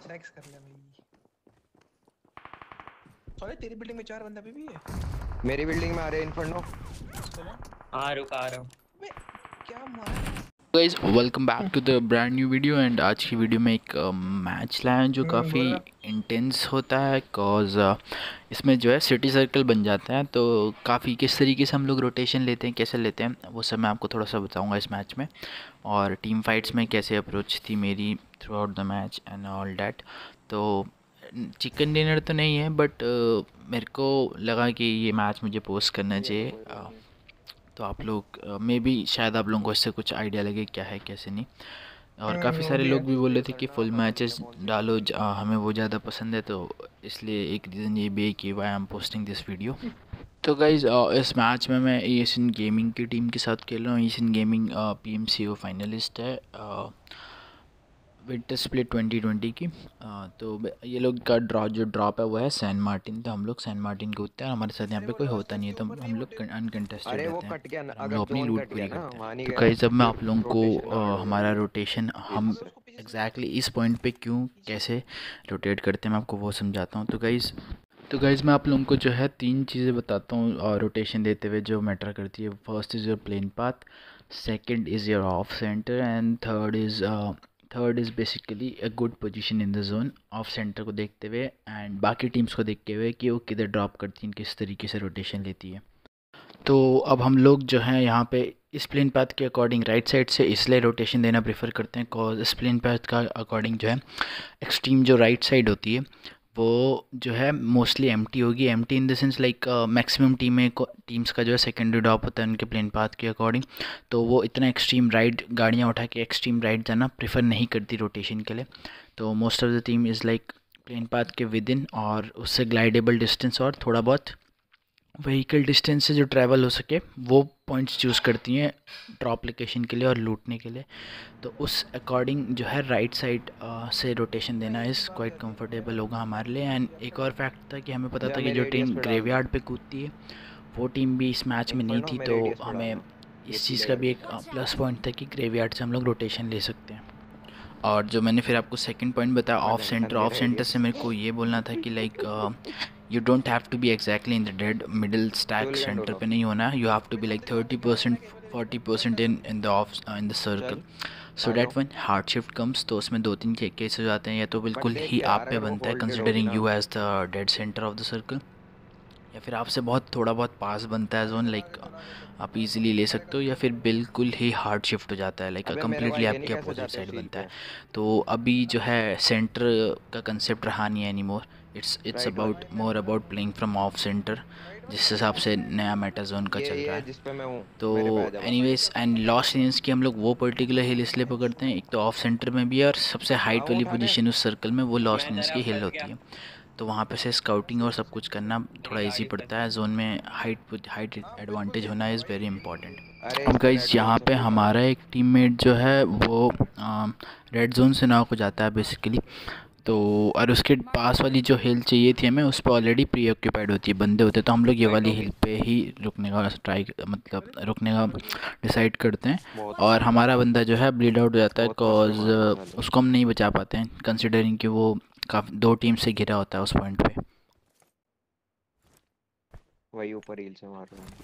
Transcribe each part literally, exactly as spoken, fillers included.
Snacks कर ले भाई। सॉरी तेरी बिल्डिंग में चार बंदा अभी भी है। मेरी बिल्डिंग में आ रहे इन्फर्नो। चलो आ रुक आ रहा हूँ। मैं क्या मारा। Guys welcome back to the brand new video. And आज की वीडियो में एक मैच लाया है जो हम्म, काफ़ी बोला। इंटेंस होता है। कॉज इसमें जो है सिटी सर्कल बन जाता है, तो काफ़ी किस तरीके से हम लोग रोटेशन लेते हैं, कैसे लेते हैं, वो सब मैं आपको थोड़ा सा बताऊंगा इस मैच में। और टीम फाइट्स में कैसे अप्रोच थी मेरी throughout the match and all that. तो चिकन डिनर तो नहीं है, बट मेरे को लगा कि ये मैच मुझे पोस्ट करना ये तो चाहिए। कोई अ, रोल नहीं। तो आप लोग मे बी शायद आप लोगों को इससे कुछ आइडिया लगे क्या है कैसे नहीं। और काफ़ी हम्म, सारे मुझे लोग भी बोल रहे ये थे कि करना फुल पता नहीं है मैचेस कौन सी डालो, टीम ज- है। आ, हमें वो ज़्यादा पसंद है, तो इसलिए एक रीज़न ये भी है कि why I'm posting this video. तो गाइज इस मैच में मैं एशियन गेमिंग की टीम के साथ खेल रहा हूँ। Asian gaming P M C O finalist है विंटर स्प्लिट ट्वेंटी ट्वेंटी की। अ, तो ब- ये लोग का ड्रॉ जो ड्रॉप है वो है सैन मार्टिन, तो हम लोग सैन मार्टिन को उतरते हैं। हमारे साथ यहाँ अरे पे वो कोई लास्ट होता नहीं चीज है, के तो ऊपर नहीं हम वो लोग अनकंटेस्टेड अरे वो रहते हैं। कट गया ना, फिर हम अगर लोग अपनी जोन लूट कट पूरी गया ना करते हैं। वहाँ नहीं तो गया कई जब मैं आप लोगों को रोटेशन अ, हार्ड हो हमारा जाएगी रोटेशन हम हिल्स अगर से। उसको पीछे से मार एग्जैक्टली दे। इस पॉइंट पे क्यों पीछे से कैसे रोटेट करते हैं मैं आपको वो समझाता हूँ। तो गाइज़ तो गाइज़ मैं आप लोगों को जो है तीन चीज़ें बताता हूँ और रोटेशन देते हुए जो मैटर करती है। First is your plane path, second is your off centre, and third is third is basically a good position in the zone. Off centre को देखते हुए एंड बाकी टीम्स को देखते हुए कि वो किधर ड्रॉप करती हैं, किस तरीके से रोटेशन लेती है। तो अब हम लोग जो हैं यहाँ पे इस प्लेन पाथ के अकॉर्डिंग राइट साइड से इसलिए रोटेशन देना प्रेफर करते हैं, कॉज इस प्लेन पाथ का अकॉर्डिंग जो है एक्सट्रीम जो राइट साइड होती है वो जो है मोस्टली एम्प्टी होगी। Empty in the sense like maximum टीमें को टीम्स का जो है सेकेंडरी ड्रॉप होता है उनके प्लेन पाथ के अकॉर्डिंग। तो वो इतना एक्सट्रीम राइट गाड़ियाँ उठा के एक्सट्रीम राइट जाना प्रेफर नहीं करती रोटेशन के लिए। तो most of the team is like plane path के विद इन और उससे ग्लाइडेबल डिस्टेंस और थोड़ा बहुत व्हीकल डिस्टेंस से जो ट्रैवल हो सके वो पॉइंट्स चूज़ करती हैं ड्रॉप लोकेशन के लिए और लूटने के लिए। तो उस अकॉर्डिंग जो है राइट साइड से रोटेशन देना भाई इज़ बात क्वाइट कर रहा हूँ। कंफर्टेबल होगा हमारे लिए। एंड एक और फैक्ट था कि हमें पता या था कि मेरे जो रेडियस टीम पे डाल दो ग्रेवयार्ड पे कूदती है वो टीम भी इस मैच में नहीं इन्फर्नो थी। मेरे तो रेडियस पे डाल हमें दो। ये इस चीज़ पीले का भी करके। एक प्लस पॉइंट था कि ग्रेवयार्ड से हम लोग रोटेशन ले सकते हैं। और जो मैंने फिर आपको सेकंड पॉइंट बताया मैं ऑफ घंटा सेंटर, नहीं ऑफ रह सेंटर रही। से मेरे को ये बोलना था कि like you don't have to be exactly in the dead middle stack, fuel canned centre उठाओ। पे नहीं होना है। यू हैव टू अभी बी लाइक सबसे पहले थर्टी क्या करना परसेंट है क्या पहले फोर्टी देखो percent in in the of in the circle, चल सो आ जाओ। That one hard shift comes. तो उसमें दो तीन केस हो जाते हैं, या तो बट बिल्कुल देख ही यार आप पे अगर वो बनता है हॉल्टेड होगी कंसिडरिंग ना। You edge the dead centre of the circle, या फिर आपसे बहुत थोड़ा बहुत पास बनता है जोन, लाइक आप इजीली ले सकते हो, या फिर बिल्कुल ही हार्ड शिफ्ट हो जाता है, लाइक अबे मेरे को कम्प्लीटली आइडिया नहीं आपके कैसे अपोजिट जाते हैं साइड सील बनता पे। है। तो अभी जो है सेंटर का कंसेप्ट रहा नहीं है any more. It's it's right वाला। About more about playing from off centre, right वाला जिस कौन सा हिसाब है। से नया मेटा जोन का ये चल रहा ये है। जिस पे मैं हूँ तो मेरे पे आ जा बस। एनीवेज एंड लॉस्ट इंस की हम लोग वो पर्टिकुलर हिल इसलिए पकड़ते हैं, एक तो ऑफ सेंटर में भी है और सबसे हाइट आओ वाली उठा के। पोजीशन उस सर्कल में वो लॉस्ट मैं इंस की तरफ हिल फंस होती गया। है। तो वहाँ पे से स्काउटिंग और सब कुछ करना थोड़ा मेरी इजी गाड़ी फंस पड़ता है। गई। जोन में हाइट हाइट हाँ बिल्कुल एडवांटेज यही होना था इज़ वेरी भाई। इंपॉर्टेंट। अरे अब इसको गाइज रेड जोन यहाँ से पे फ्री करो। हमारा एक टीममेट जो है वो रेड जोन से नॉक हो जाता है बेसिकली। तो और उसके पास वाली जो हिल चाहिए थी हमें उस पर ऑलरेडी प्री ऑक्यूपाइड होती है, बंदे होते हैं, तो हम लोग ये राइट वाली होगी। हिल पे ही रुकने का ट्राई मतलब रुकने का डिसाइड करते हैं। बहुत और हमारा बंदा जो है ब्लीड आउट हो जाता है, बहुत कष्ट से कॉज मार रहा हूँ मैं तो। उसको हम नहीं बचा पाते हैं कंसिडरिंग कि वो काफ़ी दो टीम से घिरा होता है उस पॉइंट पे। वही ऊपर हील से मार रहा हूँ।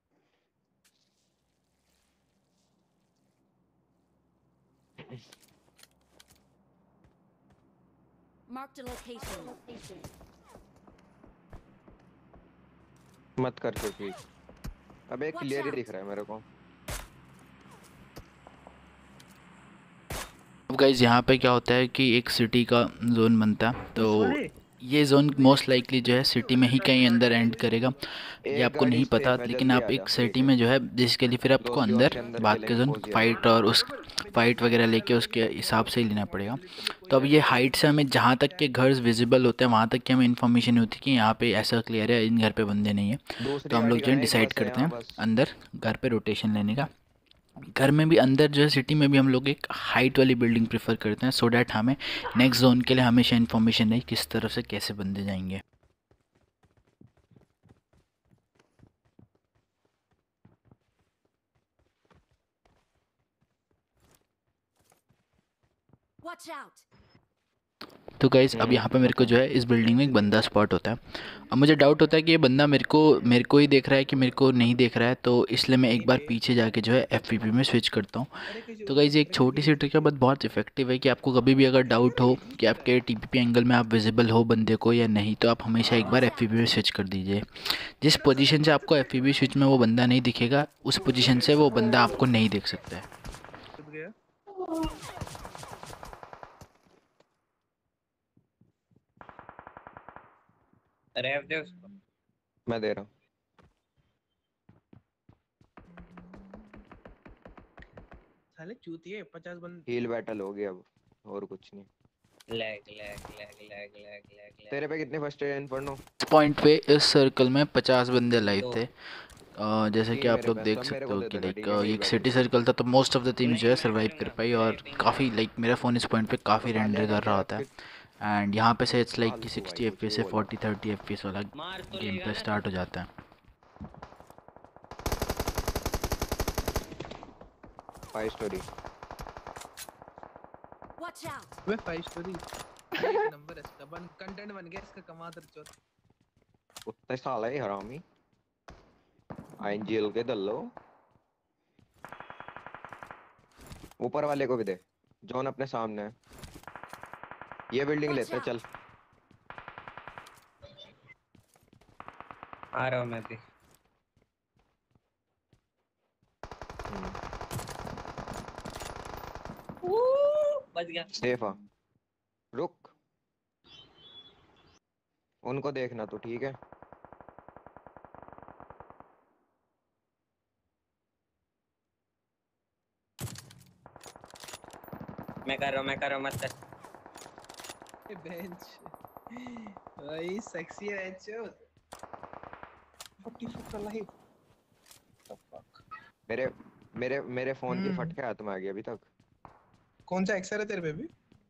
Marked a location. मत कर क्योंकि अबे Watch क्लियर ही दिख out! रहा है मेरे को। अब गाइज यहाँ पे क्या होता है कि एक सिटी का जोन बनता है, तो ये जोन मोस्ट लाइकली जो है सिटी में ही कहीं अंदर एंड करेगा। ये एक आपको गाड़ी नहीं इस पे पता, है लेकिन जल्दी आप आ जा एक सिटी लेके। में जो है बेसिकली फिर आपको दोस्त जोन अंदर के अंदर भाग के खेलेंगे जोन कोजिया में। फाइट और उस फाइट वगैरह लेके उसके हिसाब से ही लेना पड़ेगा। तो अब ये हाइट से हमें जहाँ तक के घर विजिबल होते हैं वहाँ तक की हमें इन्फॉर्मेशन होती है कि यहाँ पे ऐसा क्लियर है, इन घर पे बंदे नहीं है। तो दूसरी हम लोग गाड़ी जो कहाँ है है, एक डिसाइड बस है करते यहाँ हैं बस। अंदर घर पे रोटेशन लेने का। घर में भी अंदर जो है सिटी में भी हम लोग एक हाइट वाली बिल्डिंग प्रेफर करते हैं, सो डैट हमें नेक्स्ट जोन के लिए हमेशा इन्फॉर्मेशन नहीं किस तरफ से कैसे बंदे जाएंगे। Watch out! तो गाइस अब यहाँ पे मेरे को जो है इस बिल्डिंग में एक बंदा स्पॉट होता है। अब मुझे डाउट होता है कि ये बंदा मेरे को मेरे को ही देख रहा है कि मेरे को नहीं देख रहा है, तो इसलिए मैं एक बार पीछे जाके जो है एफ में स्विच करता हूँ। अरे किसी तो गाइस एक छोटी सी ट्रिक है बट बहुत इफेक्टिव है कि आपको कभी भी अगर डाउट हो कि आपके टीपीपी एंगल में आप विजिबल हो बंदे को या नहीं, तो आप हमेशा एक बार एफ में स्विच कर दीजिए। जिस पोजीशन से आपको एफ स्विच में वो बंदा नहीं दिखेगा, उस पोजीशन से वो बंदा आपको नहीं देख सकता है। छुप गया। रेव दे उसको। मैं दे रहा हूँ। साले चूतिए पचास बंद। हील बैटल हो गया अब, और कुछ नहीं। Lag lag lag lag lag lag तेरे पे कितने फर्स्ट एड इन्फर्नो? पॉइंट पे इस सर्कल में पचास बंदे लाइव दो। थे। अ, जैसे कि तीन आप मेरे लोग पास, देख सब मेरे सकते को हो दे कि देना, लाइक ठीक है? हील एक बैटल सिटी सर्कल था तो मोस्ट ऑफ द टीम जो है सर्वाइव कर पाई, और काफ़ी लाइक मेरा फ़ोन इस पॉइंट पे काफ़ी उठा रेंडर लिया कर रहा होता है। एंड यहाँ पे से इट्स लाइक कि फालतू सिक्सटी भाई, एफ कुछ से भी बोलो। फोर्टी थर्टी एफ वाला मार तो गेम लेगा पे ना स्टार्ट हो जाता है। Five storey. Watch out! वे फाइव स्टोरी एक नंबर है इसका, बन कंटेंट बन गया इसका, कमातर चोर। कुत्ते साला ही हरामी। आइन जेल के दल्लो। ऊपर वाले को भी दे, जॉन अपने सामने है। ये बिल्डिंग Watch लेते हैं, out! चल। आ रहा हूँ मैं भी। बच गया। सेफ आ, रुक। उनको देखना तो ठीक है। मैं कर रहा हूँ मैं कर रहा हूँ मत कर। बेंच भाई सेक्सी है बेंच। Forty four life. मेरे मेरे मेरे फोन की हम्म। फटके हाथ में आ गई अभी तक। कौन सा एक्सर है तेरे पे भी?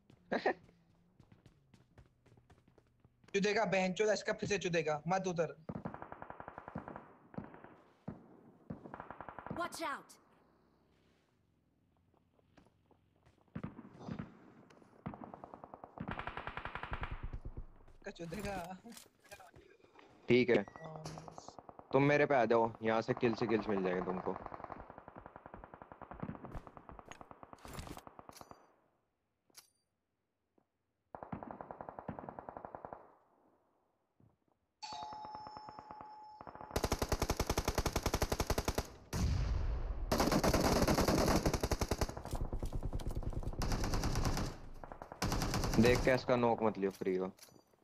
चुदेगा बेंच चोद, इसका फिर से चुदेगा, मत उधर। Watch out! का चुदेगा। ठीक है, तुम मेरे पे आ जाओ, यहाँ से किल से किल्स मिल जाएंगे तुमको। देख के इसका नोक मत लियो फ्री का।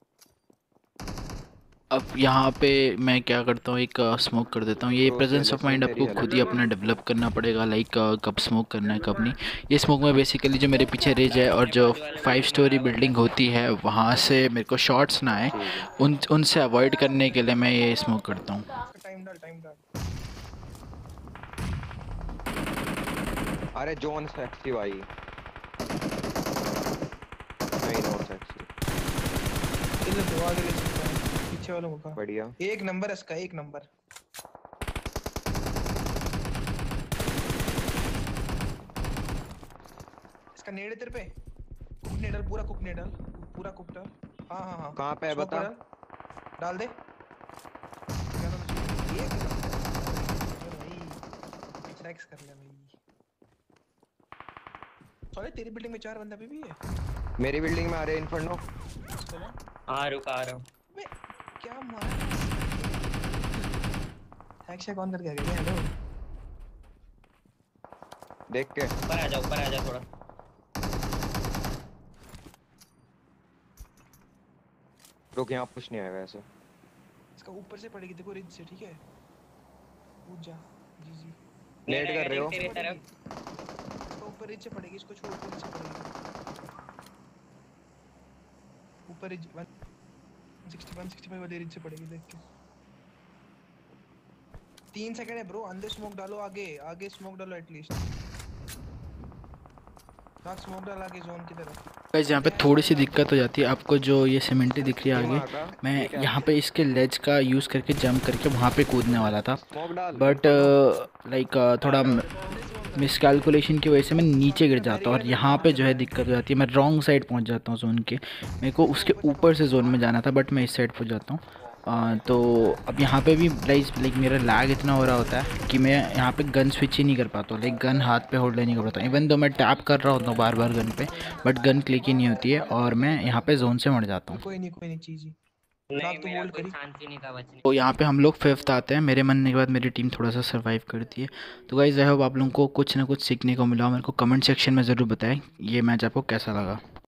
अब यहाँ पे मैं क्या करता हूँ, एक स्मोक कर देता हूँ। ये Close प्रेजेंस ले ले, ऑफ माइंड सिर्फ मेरी आपको खुद ही हेल्प अपना डेवलप करना पड़ेगा, लाइक कब स्मोक करना है कब नहीं। ये स्मोक में बेसिकली जो मेरे पीछे रेज है और जो फाइव स्टोरी बिल्डिंग होती है वहाँ से मेरे को शॉट्स ना आए, उन उनसे अवॉइड करने के लिए मैं ये स्मोक करता हूँ। टाइम डाल टाइम डाल। अरे जॉन सेक्सी भाई, नहीं नॉट सेक्सी। इधर दो आगे ले सकता है, पीछे वालों को। बढ़िया। एक नंबर है इसका, एक नंबर। इसका नेड है तेरे पे। कुक नेडल, पूरा कुक नेडल, पूरा कुक डाल। हाँ हाँ हाँ। कहाँ पे है Smoke बता? डाल, डाल दे। क्या नाम है? एक नंबर भाई, सेक्स कर ले भाई। साले तेरी बिल्डिंग में चार बंदा अभी भी है। मेरी बिल्डिंग में आ रहे हैं इन्फर्नो। चलो आ रुक आ रहा हूँ। बे, क्या मार हैक कौन करके आ गया? हेलो देख के ऊपर आ जा ऊपर आ जा थोड़ा। रुक, यहाँ कुछ नहीं आएगा ऐसे। इसका ऊपर से पड़ेगी, देखो रिज से, ठीक है? कूद जा जी जी। नेट कर रहे हो? तेरी तरफ। इसका ऊपर रिज से पड़ेगी, इसको छोड़, ऊपर रिज से पड़ेगी। ऊपर ridge one sixty one sixty five वाली रिज से पड़ेगी, देख के। तीन सेकंड है ब्रो, अंदर स्मोक डालो, आगे आगे स्मोक डालो एटलीस्ट। मार्क स्मोक डाला के जोन की तरफ। गाइस यहाँ पे थोड़ी सी दिक्कत हो जाती है आपको, जो ये सीमेंटी दिख रही है ये आगे, वहाँ का, मैं ठीक है। यहाँ पे इसके लेज का यूज़ करके जंप करके वहाँ पे कूदने वाला था, स्मोक डाल बट लाइक थोड़ा मिसकैलकुलेशन की वजह से मैं नीचे गिर जाता हूँ और यहाँ पे जो है दिक्कत हो जाती है, मैं रॉन्ग साइड पहुँच जाता हूँ जोन के। मेरे को उसके ऊपर से जोन में जाना था बट मैं इस साइड पहुँच जाता हूँ। आ, तो अब यहाँ पे भी लाइक लाइक मेरा लैग इतना हो रहा होता है कि मैं यहाँ पे गन स्विच ही नहीं कर पाता हूँ, लाइक गन हाथ पे होल्ड नहीं कर पाता, इवन दो मैं टैप कर रहा होता हूँ बार बार गन पे, बट गन क्लिक ही नहीं होती है और मैं यहाँ पे जोन से मर जाता हूँ। कोई नहीं कोई नहीं चीज ही नहीं साहब तो मेरा होल्ड कोई करी। शांति नहीं था बचने। तो यहाँ पे हम लोग फिफ्थ आते हैं, मेरे मरने के बाद मेरी टीम थोड़ा सा सर्वाइव करती है। तो गाइस आई होप आप लोगों को कुछ ना कुछ सीखने को मिला, मेरे को कमेंट सेक्शन में ज़रूर बताएं ये मैच आपको कैसा लगा।